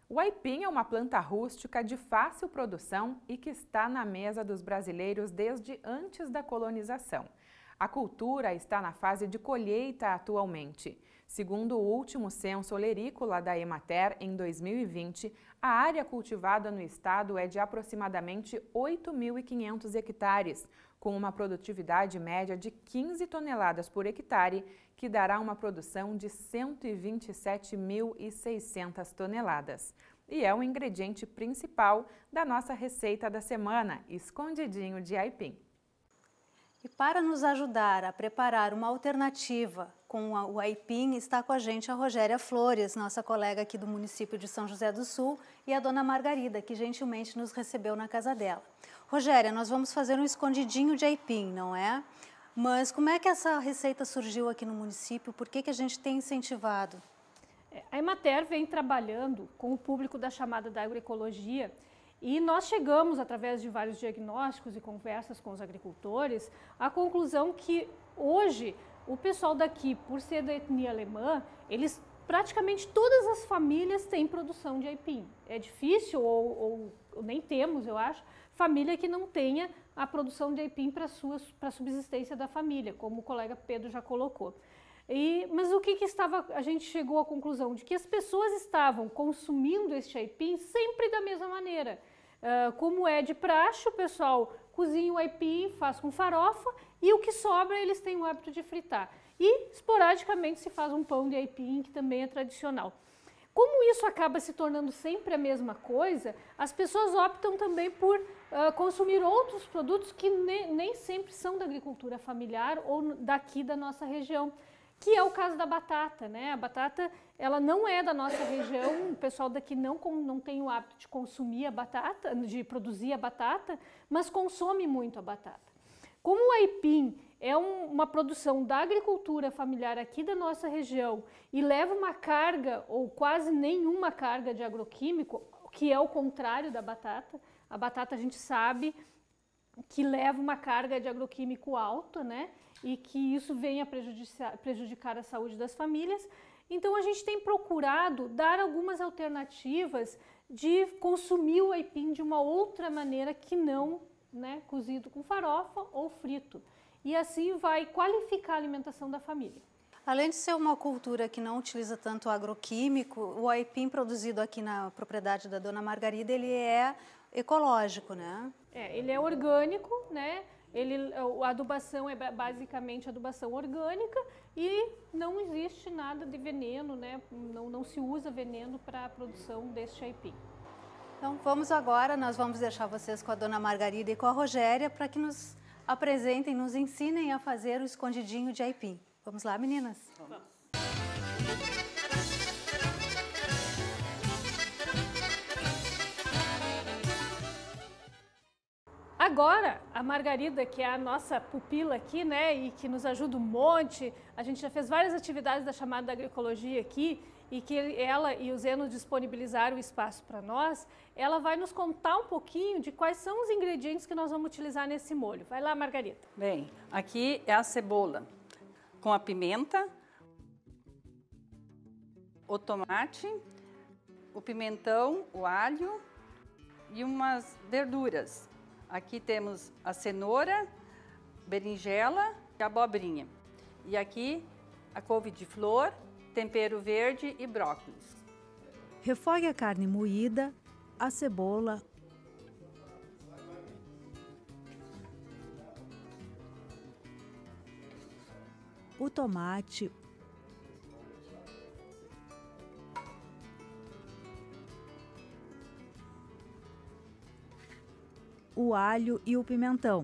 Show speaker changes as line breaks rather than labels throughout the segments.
O aipim é uma planta rústica de fácil produção e que está na mesa dos brasileiros desde antes da colonização. A cultura está na fase de colheita atualmente. Segundo o último censo olerícola da Emater, em 2020, a área cultivada no estado é de aproximadamente 8.500 hectares, com uma produtividade média de 15 toneladas por hectare, que dará uma produção de 127.600 toneladas. E é o ingrediente principal da nossa receita da semana, escondidinho de aipim.
E para nos ajudar a preparar uma alternativa com o aipim, está com a gente a Rogéria Flores, nossa colega aqui do município de São José do Sul, e a dona Margarida, que gentilmente nos recebeu na casa dela. Rogéria, nós vamos fazer um escondidinho de aipim, não é? Mas como é que essa receita surgiu aqui no município? Por que a gente tem incentivado?
A Emater vem trabalhando com o público da chamada da agroecologia e nós chegamos, através de vários diagnósticos e conversas com os agricultores, à conclusão que hoje o pessoal daqui, por ser da etnia alemã, praticamente todas as famílias têm produção de aipim. É difícil, ou nem temos, eu acho, família que não tenha a produção de aipim para a subsistência da família, como o colega Pedro já colocou. Mas o que a gente chegou à conclusão? De que as pessoas estavam consumindo este aipim sempre da mesma maneira. Como é de praxe, o pessoal cozinha o aipim, faz com farofa e o que sobra eles têm o hábito de fritar. E esporadicamente se faz um pão de aipim, que também é tradicional. Como isso acaba se tornando sempre a mesma coisa, as pessoas optam também por consumir outros produtos que nem sempre são da agricultura familiar ou daqui da nossa região. Que é o caso da batata, né? A batata, ela não é da nossa região, o pessoal daqui não tem o hábito de consumir a batata, de produzir a batata, mas consome muito a batata. Como o aipim é uma produção da agricultura familiar aqui da nossa região e leva uma carga, ou quase nenhuma carga de agroquímico, que é o contrário da batata, a batata a gente sabe que leva uma carga de agroquímico alta, né? E que isso venha prejudicar a saúde das famílias. Então a gente tem procurado dar algumas alternativas de consumir o aipim de uma outra maneira que não, né, cozido com farofa ou frito. E assim vai qualificar a alimentação da família.
Além de ser uma cultura que não utiliza tanto agroquímico, o aipim produzido aqui na propriedade da dona Margarida, ele é ecológico, né?
Ele é orgânico, né? A adubação é basicamente adubação orgânica e não existe nada de veneno, né? Não se usa veneno para a produção deste aipim.
Então vamos agora, nós vamos deixar vocês com a dona Margarida e com a Rogéria para que nos apresentem, nos ensinem a fazer o escondidinho de aipim. Vamos lá, meninas?
Vamos. Agora, a Margarida, que é a nossa pupila aqui, né, e que nos ajuda um monte, a gente já fez várias atividades da chamada da agroecologia aqui, e que ela e o Zeno disponibilizaram o espaço para nós, ela vai nos contar um pouquinho de quais são os ingredientes que nós vamos utilizar nesse molho. Vai lá, Margarida.
Bem, aqui é a cebola com a pimenta, o tomate, o pimentão, o alho e umas verduras. Aqui temos a cenoura, berinjela e abobrinha. E aqui a couve de flor, tempero verde e brócolis.
Refogue a carne moída, a cebola, o tomate, o alho e o pimentão.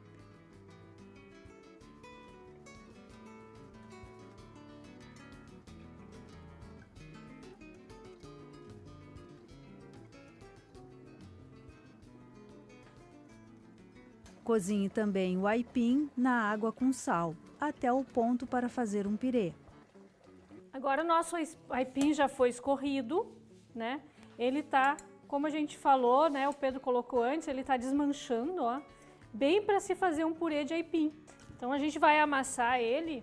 Cozinhe também o aipim na água com sal, até o ponto para fazer um pirê.
Agora o nosso aipim já foi escorrido, né? Ele tá, como a gente falou, né? O Pedro colocou antes, ele tá desmanchando, ó, bem para se fazer um purê de aipim. Então a gente vai amassar ele.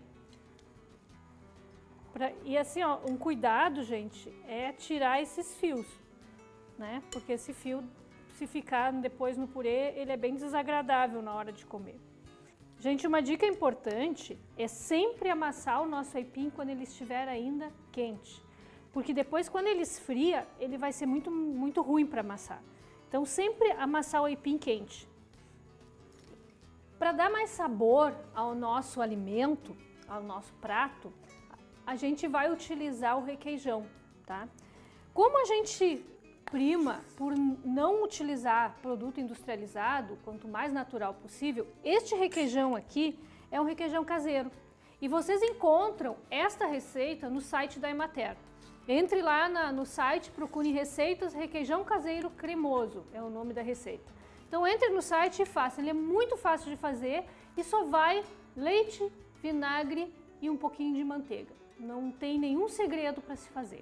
E assim, ó, um cuidado, gente, é tirar esses fios. né? Porque esse fio, se ficar depois no purê, ele é bem desagradável na hora de comer. Gente, uma dica importante é sempre amassar o nosso aipim quando ele estiver ainda quente. Porque depois, quando ele esfria, ele vai ser muito ruim para amassar. Então, sempre amassar o aipim quente. Para dar mais sabor ao nosso alimento, ao nosso prato, a gente vai utilizar o requeijão, tá? Como a gente prima por não utilizar produto industrializado, quanto mais natural possível, este requeijão aqui é um requeijão caseiro. E vocês encontram esta receita no site da Emater. Entre lá no site, procure receitas requeijão caseiro cremoso, é o nome da receita. Então entre no site e faça, ele é muito fácil de fazer e só vai leite, vinagre e um pouquinho de manteiga. Não tem nenhum segredo para se fazer.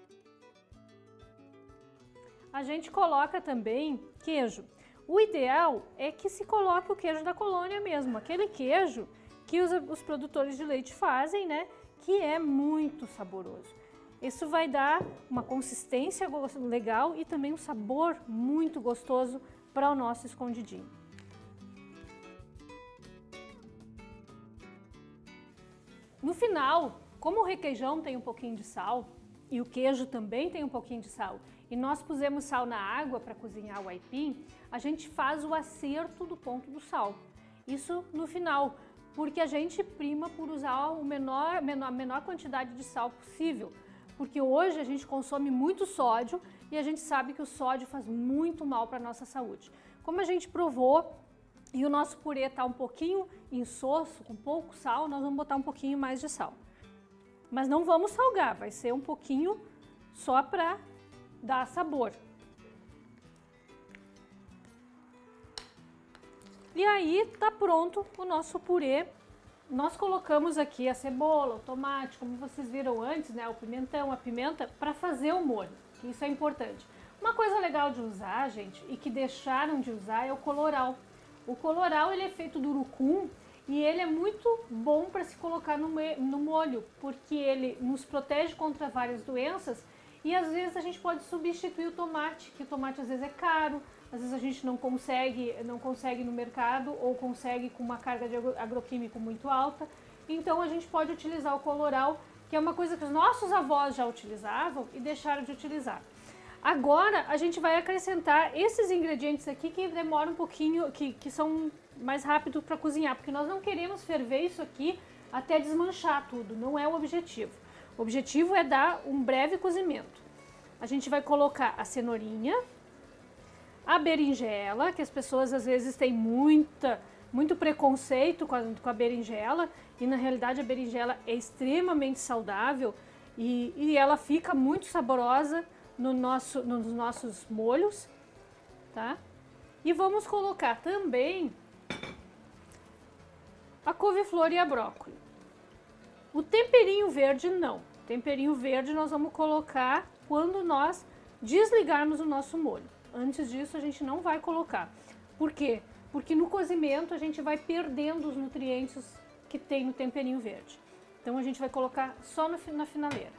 A gente coloca também queijo. O ideal é que se coloque o queijo da colônia mesmo, aquele queijo que os produtores de leite fazem, né? Que é muito saboroso. Isso vai dar uma consistência legal e também um sabor muito gostoso para o nosso escondidinho. No final, como o requeijão tem um pouquinho de sal e o queijo também tem um pouquinho de sal, e nós pusemos sal na água para cozinhar o aipim, a gente faz o acerto do ponto do sal. Isso no final, porque a gente prima por usar a menor quantidade de sal possível. Porque hoje a gente consome muito sódio e a gente sabe que o sódio faz muito mal para a nossa saúde. Como a gente provou e o nosso purê está um pouquinho insosso, com pouco sal, nós vamos botar um pouquinho mais de sal. Mas não vamos salgar, vai ser um pouquinho só para dar sabor. E aí tá pronto o nosso purê. Nós colocamos aqui a cebola, o tomate, como vocês viram antes, né, o pimentão, a pimenta, para fazer o molho. Isso é importante. Uma coisa legal de usar, gente, e que deixaram de usar é o coloral. O coloral ele é feito do urucum e ele é muito bom para se colocar no molho, porque ele nos protege contra várias doenças e às vezes a gente pode substituir o tomate, que o tomate às vezes é caro, às vezes a gente não consegue no mercado ou consegue com uma carga de agroquímico muito alta. Então a gente pode utilizar o coloral, que é uma coisa que os nossos avós já utilizavam e deixaram de utilizar. Agora a gente vai acrescentar esses ingredientes aqui que demoram um pouquinho, que são mais rápidos para cozinhar, porque nós não queremos ferver isso aqui até desmanchar tudo, não é o objetivo. O objetivo é dar um breve cozimento. A gente vai colocar a cenourinha, a berinjela, que as pessoas às vezes têm muito preconceito com a berinjela, e na realidade a berinjela é extremamente saudável e ela fica muito saborosa nos nossos molhos, tá? E vamos colocar também a couve-flor e a brócolis. O temperinho verde não. O temperinho verde nós vamos colocar quando nós desligarmos o nosso molho. Antes disso a gente não vai colocar. Por quê? Porque no cozimento a gente vai perdendo os nutrientes que tem no temperinho verde. Então a gente vai colocar só na finaleira.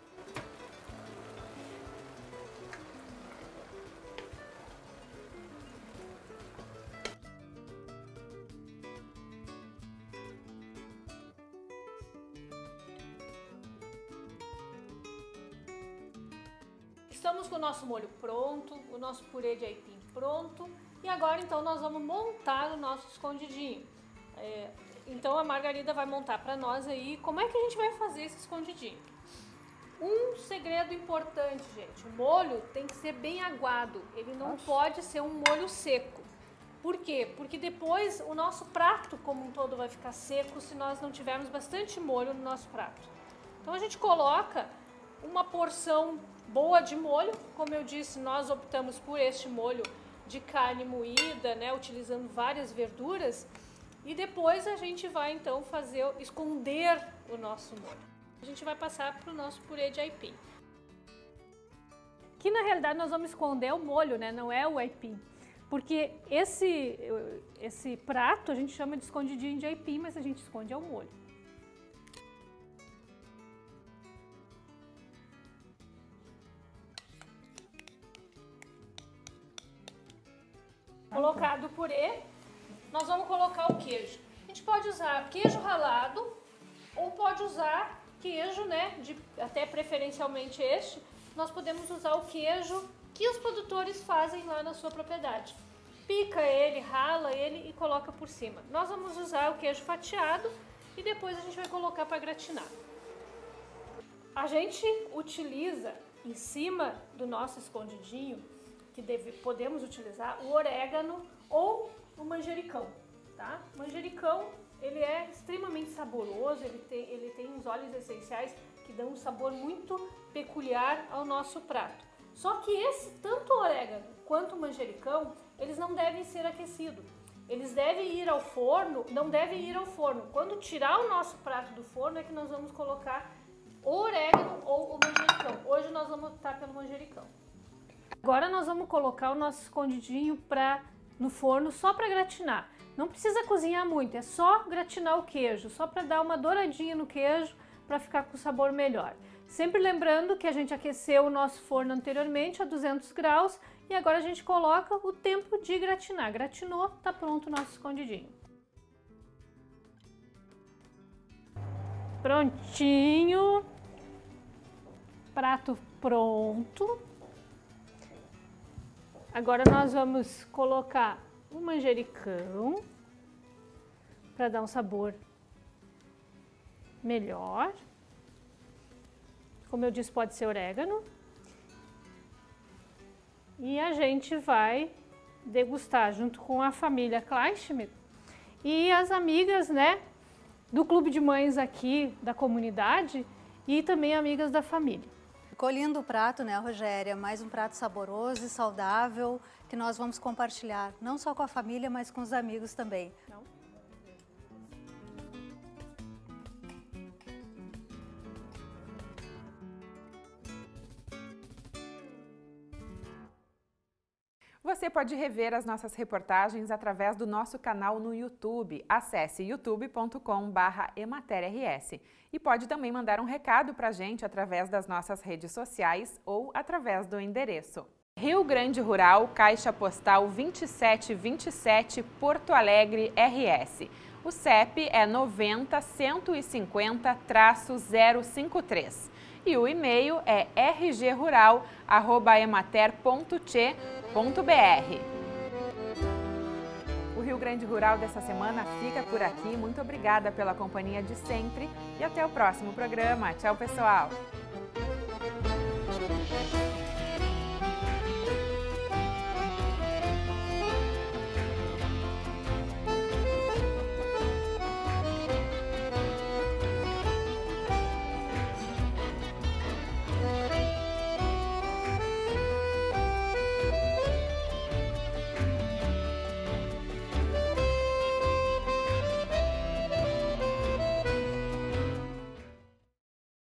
Estamos com o nosso molho pronto, o nosso purê de aipim pronto. E agora então nós vamos montar o nosso escondidinho. Então a Margarida vai montar para nós aí como é que a gente vai fazer esse escondidinho. Um segredo importante, gente, o molho tem que ser bem aguado, ele não pode ser um molho seco. Por quê? Porque depois o nosso prato como um todo vai ficar seco se nós não tivermos bastante molho no nosso prato. Então a gente coloca uma porção boa de molho, como eu disse, nós optamos por este molho de carne moída, né, utilizando várias verduras, e depois a gente vai então esconder o nosso molho. A gente vai passar para o nosso purê de aipim. Que na realidade nós vamos esconder o molho, né, não é o aipim, porque esse prato a gente chama de escondidinho de aipim, mas a gente esconde o molho. Colocado o purê, nós vamos colocar o queijo. A gente pode usar queijo ralado ou pode usar queijo, né, até preferencialmente este. Nós podemos usar o queijo que os produtores fazem lá na sua propriedade. Pica ele, rala ele e coloca por cima. Nós vamos usar o queijo fatiado e depois a gente vai colocar para gratinar. A gente utiliza em cima do nosso escondidinho, que podemos utilizar o orégano ou o manjericão, tá? O manjericão, ele é extremamente saboroso, ele tem uns óleos essenciais que dão um sabor muito peculiar ao nosso prato. Só que tanto o orégano quanto o manjericão, eles não devem ser aquecidos. Eles devem ir ao forno, não devem ir ao forno. Quando tirar o nosso prato do forno é que nós vamos colocar o orégano ou o manjericão. Hoje nós vamos optar pelo manjericão. Agora nós vamos colocar o nosso escondidinho no forno só para gratinar. Não precisa cozinhar muito, é só gratinar o queijo, só para dar uma douradinha no queijo para ficar com o sabor melhor. Sempre lembrando que a gente aqueceu o nosso forno anteriormente a 200 graus e agora a gente coloca o tempo de gratinar. Gratinou, tá pronto o nosso escondidinho. Prontinho. Prato pronto. Agora nós vamos colocar o manjericão para dar um sabor melhor. Como eu disse, pode ser orégano. E a gente vai degustar junto com a família Kleinschmidt e as amigas, né, do Clube de Mães aqui da comunidade e também amigas da família.
Ficou lindo o prato, né, Rogéria? Mais um prato saboroso e saudável que nós vamos compartilhar, não só com a família, mas com os amigos também.
Você pode rever as nossas reportagens através do nosso canal no YouTube. Acesse youtube.com/ematerrs e pode também mandar um recado para a gente através das nossas redes sociais ou através do endereço. Rio Grande Rural, Caixa Postal 2727, Porto Alegre, RS. O CEP é 90-150-053 e o e-mail é rgrural@emater.che.br. O Rio Grande Rural dessa semana fica por aqui. Muito obrigada pela companhia de sempre e até o próximo programa. Tchau, pessoal!